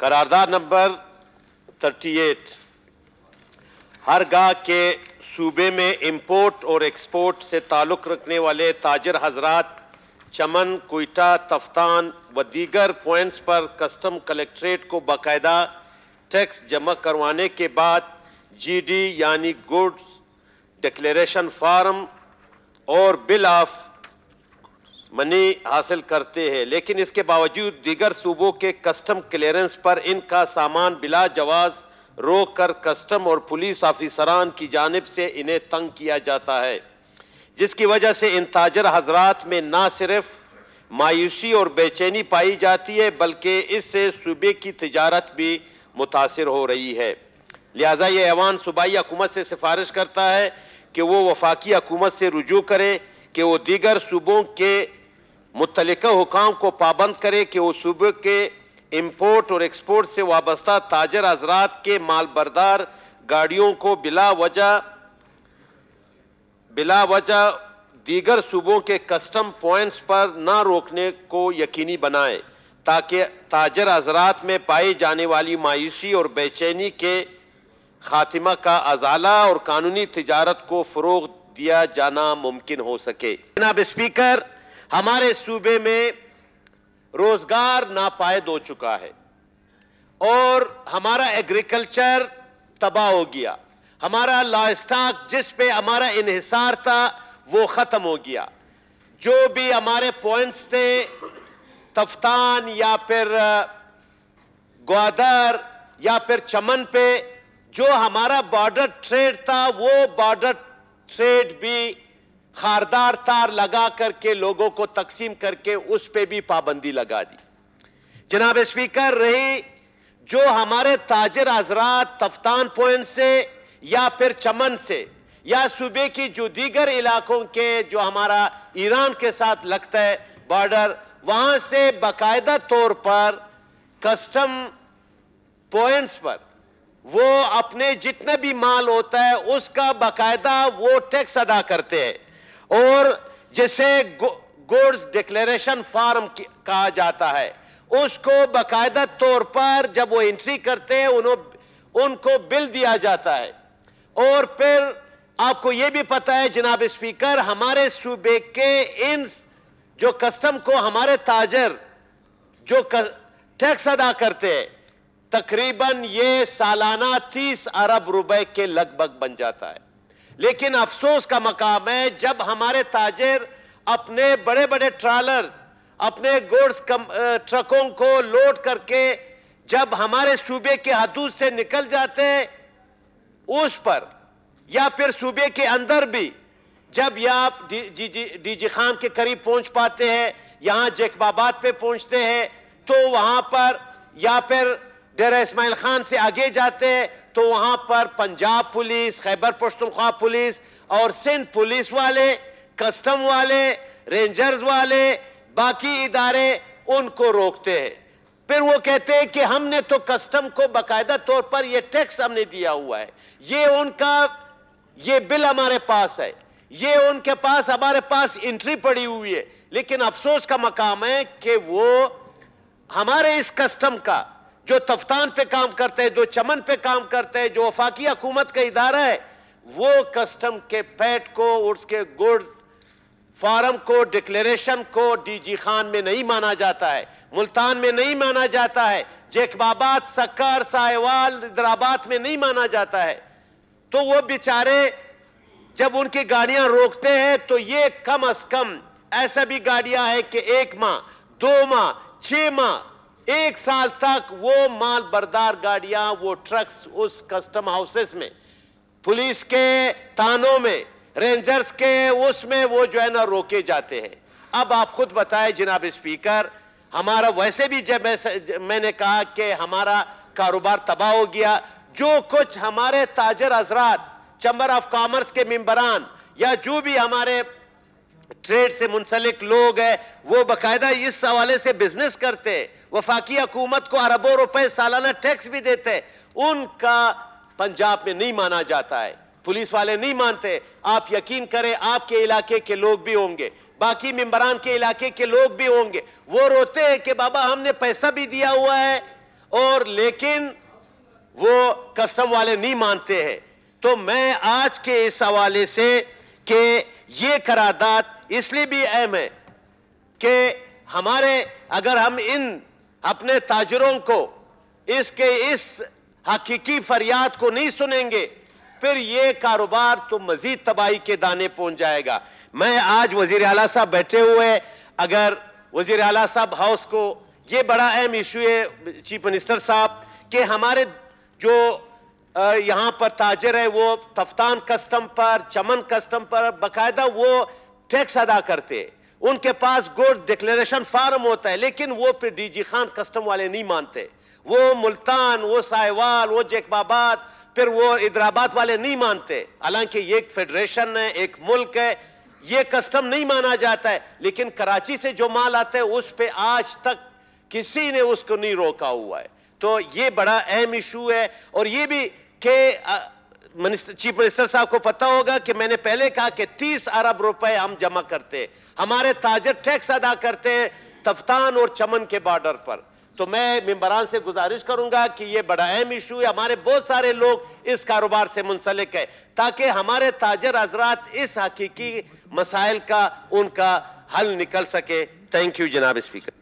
قرارداد نمبر 38 ہر گاہ کے صوبے میں امپورٹ اور ایکسپورٹ سے تعلق رکھنے والے تاجر حضرات چمن، کوئٹہ، تفتان و دیگر پوائنٹس پر کسٹم کلیکٹریٹ کو باقاعدہ ٹیکس جمع کروانے کے بعد جی ڈی یعنی گڈز ڈکلیریشن فارم اور بل آف منی حاصل کرتے ہیں، لیکن اس کے باوجود دیگر صوبوں کے کسٹم کلیئرنس پر ان کا سامان بلا جواز روک کر کسٹم اور پولیس آفیسران کی جانب سے انہیں تنگ کیا جاتا ہے، جس کی وجہ سے ان تاجر حضرات میں نہ صرف مایوسی اور بے چینی پائی جاتی ہے بلکہ اس سے صوبے کی تجارت بھی متاثر ہو رہی ہے۔ لہٰذا یہ ایوان صوبائی حکومت سے سفارش کرتا ہے کہ وہ وفاقی حکومت سے رجوع کرے کہ وہ دیگر صوبوں کے متعلقہ حکام کو پابند کرے کہ وہ صوبے کے امپورٹ اور ایکسپورٹ سے وابستہ تاجر حضرات کے مال بردار گاڑیوں کو بلا وجہ دیگر صوبوں کے کسٹم پوائنٹس پر نہ روکنے کو یقینی بنائے تاکہ تاجر حضرات میں پائی جانے والی مایوسی اور بے چینی کے خاتمہ کا ازالہ اور قانونی تجارت کو فروغ دیا جانا ممکن ہو سکے۔ جناب اسپیکر، ہمارے صوبے میں روزگار ناپائید ہو چکا ہے اور ہمارا ایگریکلچر تباہ ہو گیا، ہمارا لائف سٹاک جس پہ ہمارا انحصار تھا وہ ختم ہو گیا۔ جو بھی ہمارے پوائنٹس تھے تفتان یا پھر گوادر یا پھر چمن پہ جو ہمارا بارڈر ٹریڈ تھا وہ بارڈر ٹریڈ بھی خاردار تار لگا کر کے لوگوں کو تقسیم کر کے اس پہ بھی پابندی لگا دی۔ جناب اسپیکر، رہی جو ہمارے تاجر حضرات تفتان پوائنٹ سے یا پھر چمن سے یا صوبے کی جو دیگر علاقوں کے جو ہمارا ایران کے ساتھ لگتا ہے بارڈر، وہاں سے باقاعدہ طور پر کسٹم پوائنٹس پر وہ اپنے جتنا بھی مال ہوتا ہے اس کا باقاعدہ وہ ٹیکس ادا کرتے ہیں اور جسے گڈز ڈکلیریشن فارم کہا جاتا ہے، اس کو باقاعدہ طور پر جب وہ انٹری کرتے ہیں ان کو بل دیا جاتا ہے۔ اور پھر آپ کو یہ بھی پتہ ہے جناب اسپیکر، ہمارے صوبے کے ان جو کسٹم کو ہمارے تاجر جو ٹیکس ادا کرتے ہیں تقریباً یہ سالانہ 30 ارب روپے کے لگ بھگ بن جاتا ہے، لیکن افسوس کا مقام ہے جب ہمارے تاجر اپنے بڑے بڑے ٹرالر اپنے گوڈز ٹرکوں کو لوڈ کر کے جب ہمارے صوبے کے حدود سے نکل جاتے ہیں اس پر یا پھر صوبے کے اندر بھی جب آپ ڈی جی خان کے قریب پہنچ پاتے ہیں، یہاں جیکب آباد پہ پہنچتے ہیں تو وہاں پر یا پھر ڈیرہ اسماعیل خان سے آگے جاتے ہیں تو وہاں پر پنجاب پولیس، خیبر پختونخوا پولیس اور سندھ پولیس والے، کسٹم والے، رینجرز والے، باقی ادارے ان کو روکتے ہیں۔ پھر وہ کہتے ہیں کہ ہم نے تو کسٹم کو باقاعدہ طور پر یہ ٹیکس ہم نے دیا ہوا ہے، یہ بل ہمارے پاس ہے، یہ ان کے پاس ہمارے پاس انٹری پڑی ہوئی ہے، لیکن افسوس کا مقام ہے کہ وہ ہمارے اس کسٹم کا جو تفتان پہ کام کرتے ہیں، جو چمن پہ کام کرتے ہیں، جو وفاقی حکومت کا ادارہ ہے، وہ کسٹم کے پیٹ کو اس کے گڈز فارم کو ڈکلیریشن کو ڈی جی خان میں نہیں مانا جاتا ہے، ملتان میں نہیں مانا جاتا ہے، جیکب آباد، سکر، ساہیوال، حیدرآباد میں نہیں مانا جاتا ہے۔ تو وہ بیچارے جب ان کی گاڑیاں روکتے ہیں تو یہ کم از کم ایسا بھی گاڑیاں ہیں کہ 1 ماہ، 2 ماہ، 6 ماہ، 1 سال تک وہ مال بردار گاڑیاں وہ ٹرکس اس کسٹم ہاؤسز میں، پولیس کے تانوں میں، رینجرز کے اس میں وہ جو ہے نا روکے جاتے ہیں۔ اب آپ خود بتائیں جناب اسپیکر، ہمارا ویسے بھی جب میں نے کہا کہ ہمارا کاروبار تباہ ہو گیا، جو کچھ ہمارے تاجر حضرات چیمبر آف کامرس کے ممبران یا جو بھی ہمارے ٹریڈ سے منسلک لوگ ہیں وہ باقاعدہ اس حوالے سے بزنس کرتے ہیں، وفاقی حکومت کو اربوں روپے سالانہ ٹیکس بھی دیتے ہیں، ان کا پنجاب میں نہیں مانا جاتا ہے، پولیس والے نہیں مانتے۔ آپ یقین کریں آپ کے علاقے کے لوگ بھی ہوں گے، باقی ممبران کے علاقے کے لوگ بھی ہوں گے، وہ روتے ہیں کہ بابا ہم نے پیسہ بھی دیا ہوا ہے اور لیکن وہ کسٹم والے نہیں مانتے ہیں. تو میں آج کے اس حوالے سے کہ یہ قرارداد اس لیے بھی اہم ہے کہ ہمارے اگر ہم ان اپنے تاجروں کو اس حقیقی فریاد کو نہیں سنیں گے پھر یہ کاروبار تو مزید تباہی کے دانے پہنچ جائے گا. میں آج وزیر اعلیٰ صاحب بیٹھے ہوئے, اگر وزیر اعلیٰ صاحب ہاؤس کو یہ بڑا اہم ایشو ہے چیف منسٹر صاحب کہ ہمارے جو یہاں پر تاجر ہے وہ تفتان کسٹم پر, چمن کسٹم پر باقاعدہ وہ ٹیکس ادا کرتے ہیں, ان کے پاس گوڈ ڈکلیریشن فارم ہوتا ہے, لیکن وہ پھر ڈی جی خان کسٹم والے نہیں مانتے. وہ ملتان, وہ ساہیوال, وہ جیکب آباد, پھر وہ حیدرآباد والے نہیں مانتے. حالانکہ یہ ایک فیڈریشن ہے, ایک ملک ہے, یہ کسٹم نہیں مانا جاتا ہے. لیکن کراچی سے جو مال آتا ہے اس پہ آج تک کسی نے اس کو نہیں روکا ہوا ہے. تو یہ بڑا اہم ایشو ہے. اور یہ بھی کہ چیف منسٹر صاحب کو پتا ہوگا کہ میں نے پہلے کہا کہ 30 ارب روپے ہم جمع کرتے ہیں, ہمارے تاجر ٹیکس ادا کرتے ہیں تفتان اور چمن کے بارڈر پر. تو میں ممبران سے گزارش کروں گا کہ یہ بڑا اہم ایشو ہے, ہمارے بہت سارے لوگ اس کاروبار سے منسلک ہیں, تاکہ ہمارے تاجر حضرات اس حقیقی مسائل کا ان کا حل نکل سکے. تھینک یو جناب اسپیکر.